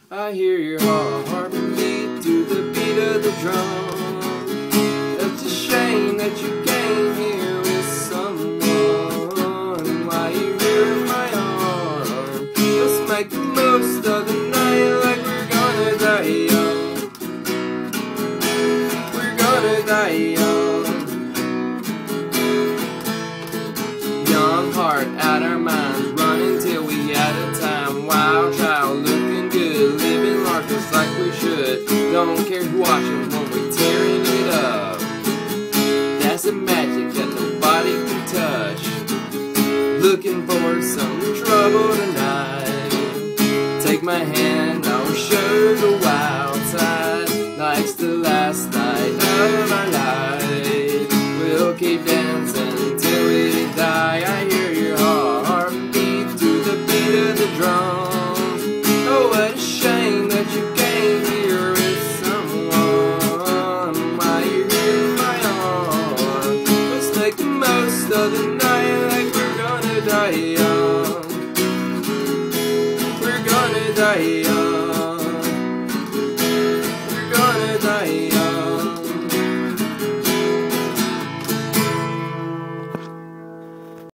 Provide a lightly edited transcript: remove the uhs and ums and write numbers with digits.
I hear your heartbeat to the beat of the drum. It's a shame that you came here with someone. Why you here in my arms? Let's make the most of the night like we're gonna die young. We're gonna die young. Young heart out our minds, running till we out of time. Wild child looking good, living large just like we should. Don't care who's watching when we're tearing it up. That's the magic that nobody can touch. Looking for some trouble tonight. Take my hand, I'll show the wild side. Like's the last night of our life. We'll keep dancing till we die. I hear your heartbeat to the beat of the drum. Oh, what a shame that you came here with someone. Why you here in my arms? Let's make the most of the night like we're gonna die young. We're gonna die young.